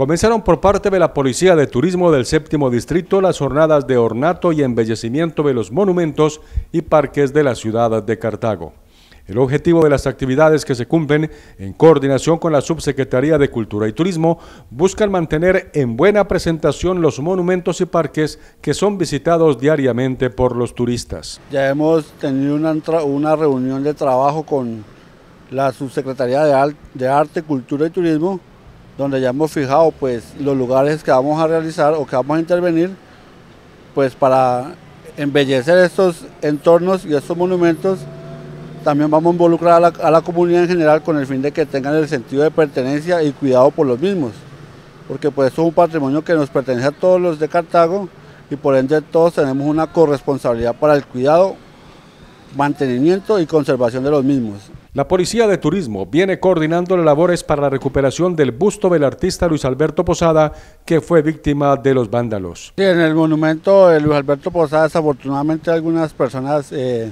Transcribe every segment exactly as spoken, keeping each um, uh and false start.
Comenzaron por parte de la Policía de Turismo del Séptimo Distrito las jornadas de ornato y embellecimiento de los monumentos y parques de la ciudad de Cartago. El objetivo de las actividades que se cumplen en coordinación con la Subsecretaría de Cultura y Turismo buscan mantener en buena presentación los monumentos y parques que son visitados diariamente por los turistas. Ya hemos tenido una, una reunión de trabajo con la Subsecretaría de, Al, de Arte, Cultura y Turismo, donde ya hemos fijado pues, los lugares que vamos a realizar o que vamos a intervenir pues, para embellecer estos entornos y estos monumentos. También vamos a involucrar a la, a la comunidad en general con el fin de que tengan el sentido de pertenencia y cuidado por los mismos, porque pues esto es un patrimonio que nos pertenece a todos los de Cartago y por ende todos tenemos una corresponsabilidad para el cuidado, mantenimiento y conservación de los mismos. La Policía de Turismo viene coordinando las labores para la recuperación del busto del artista Luis Alberto Posada, que fue víctima de los vándalos. Sí, en el monumento de Luis Alberto Posada, desafortunadamente algunas personas eh,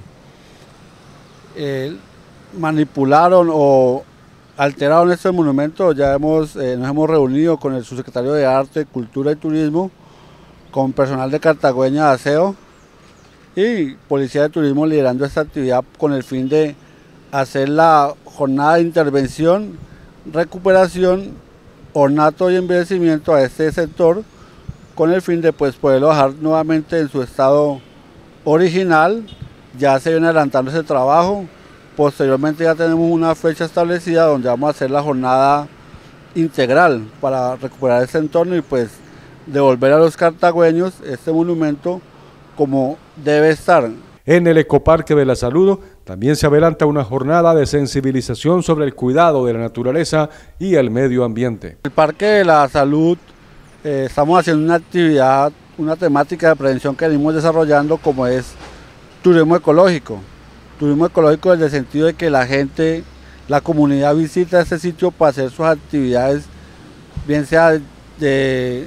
eh, manipularon o alteraron este monumento. Ya hemos, eh, nos hemos reunido con el subsecretario de Arte, Cultura y Turismo, con personal de Cartagüeña de Aseo y Policía de Turismo liderando esta actividad con el fin de hacer la jornada de intervención, recuperación, ornato y embellecimiento a este sector con el fin de pues, poderlo dejar nuevamente en su estado original. Ya se viene adelantando ese trabajo, posteriormente ya tenemos una fecha establecida donde vamos a hacer la jornada integral para recuperar este entorno y pues devolver a los cartagüeños este monumento como debe estar. En el Ecoparque de la Salud también se adelanta una jornada de sensibilización sobre el cuidado de la naturaleza y el medio ambiente. El Parque de la Salud eh, estamos haciendo una actividad, una temática de prevención que venimos desarrollando como es turismo ecológico. Turismo ecológico desde el sentido de que la gente, la comunidad visita este sitio para hacer sus actividades, bien sea de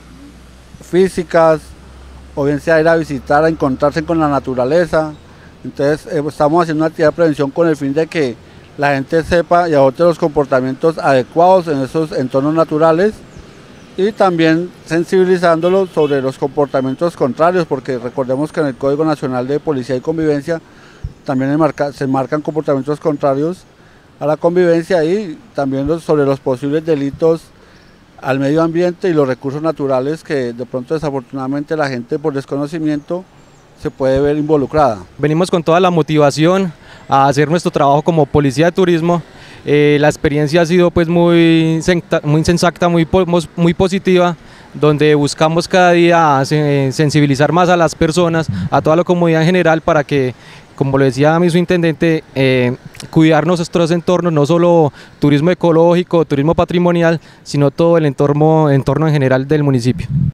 físicas, o bien sea ir a visitar, a encontrarse con la naturaleza. Entonces eh, estamos haciendo una actividad de prevención con el fin de que la gente sepa y adopte los comportamientos adecuados en esos entornos naturales y también sensibilizándolos sobre los comportamientos contrarios, porque recordemos que en el Código Nacional de Policía y Convivencia también enmarca, se marcan comportamientos contrarios a la convivencia y también los, sobre los posibles delitos al medio ambiente y los recursos naturales que de pronto desafortunadamente la gente por desconocimiento se puede ver involucrada. Venimos con toda la motivación a hacer nuestro trabajo como Policía de Turismo. Eh, la experiencia ha sido pues muy, muy sensata, muy, muy positiva, donde buscamos cada día sensibilizar más a las personas, a toda la comunidad en general, para que, como lo decía mi subintendente, eh, cuidar nuestros entornos, no solo turismo ecológico, turismo patrimonial, sino todo el entorno, entorno en general del municipio.